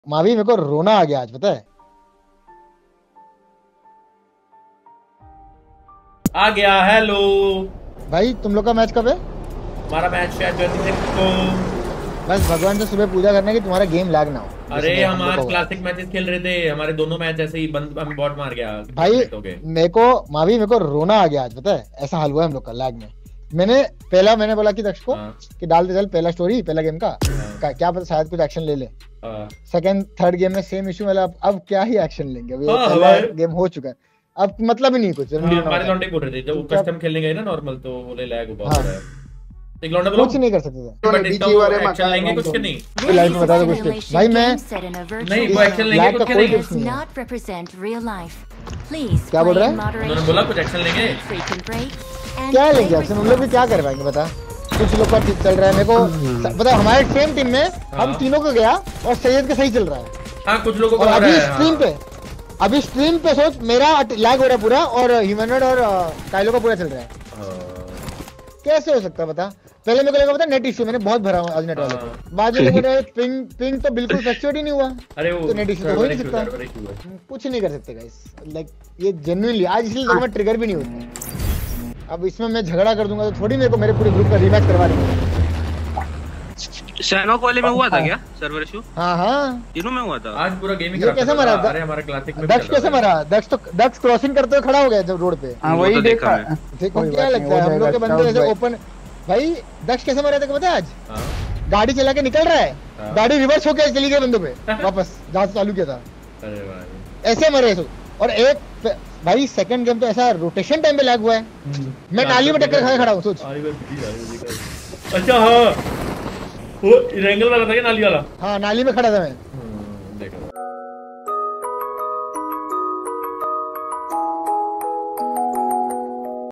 मावी मेरे को रोना आ गया आज, पता है। आ गया। हेलो भाई तुम लोग का मैच कब है? हमारा मैच शायद 26 को। बस भगवान से सुबह पूजा करना कि तुम्हारा गेम लैग ना हो। अरे हम आज क्लासिक मैचेस खेल रहे थे, हमारे दोनों मैच ऐसे ही बंद, हम बॉट मार गया भाई। मेरे को रोना आ गया आज, पता है। ऐसा हाल हुआ है हम लोग का लैग में। मैंने बोला कि दक्ष को कि डाल दे चल पहला स्टोरी पहला गेम का, क्या पता शायद कुछ एक्शन ले ले। सेकंड थर्ड गेम में सेम इशू मिला। अब क्या ही एक्शन लेंगे, अभी पहला गेम हो चुका है, अब मतलब ही नहीं कुछ। हमारे लौंडे बोल रहे थे जब कस्टम खेलने गए ना नॉर्मल, तो बोले लैग बहुत हो रहा है। एक लौंडा बोलो कुछ नहीं कर सकते थे। बट इसका एक्शन लेंगे कुछ के नहीं। लाइफ में बता दो कुछ भाई। मैं नहीं वो एक्शन लेंगे कुछ के नहीं। क्या बोल रहा है? उन्होंने बोला कुछ एक्शन लेंगे। क्या लेंगे एक्शन? उन लोग भी क्या कर पाएंगे बता। कुछ लोग का ठीक चल रहा है, मेरे को पता। हमारे सेम टीम में हम तीनों को गया और सैयद का सही चल रहा है। हाँ कुछ लोगों को अभी स्ट्रीम पे सोच मेरा लैग हो रहा है पूरा, और ह्यूमनॉइड और काइलो का पूरा चल रहा है। कैसे हो सकता है बता। पहले मेरे को लगा पता नेट इशू, मैंने बहुत भरा आज नेट वाले को। बाद में मेरा पिंग तो बिल्कुल फ्लक्चुएट ही नहीं हुआ। अरे वो तो नेट इशू तो हो ही नहीं सकता। कुछ नहीं कर सकते गाइस, लाइक ये जेन्युइनली आज इसलिए मैं ट्रिगर भी नहीं होता। अब इसमें मैं झगड़ा कर दूंगा तो थोड़ी मेरे पूरे ग्रुप का रीमैच करवा देंगे। सैनोक वाले में हुआ था क्या सर्वर इशू? हाँ तीनों में हुआ था। आज पूरा गेम ही ये कैसे मरा? अरे हमारा क्लासिक में दक्ष कैसे मरा? दक्ष क्रॉसिंग करते हुए खड़ा हो गया जब रोड पे। वही देखा। देखो क्या लगता है हम लोग के बंदे ऐसे ओपन। भाई दक्ष कैसे मरा था पता है आज? गाड़ी चला के निकल रहा है, गाड़ी रिवर्स होके चली गई बंदों पे वापस जहाँ से चालू किया था। अरे भाई ऐसे मरे। और एक भाई सेकंड गेम तो ऐसा रोटेशन टाइम पे लैग हुआ है। मैं नाली में टक्कर खाए खड़ा हूँ सोच। अच्छा हाँ वो रेंगल वाला था क्या नाली वाला? हाँ नाली में खड़ा था मैं। देखो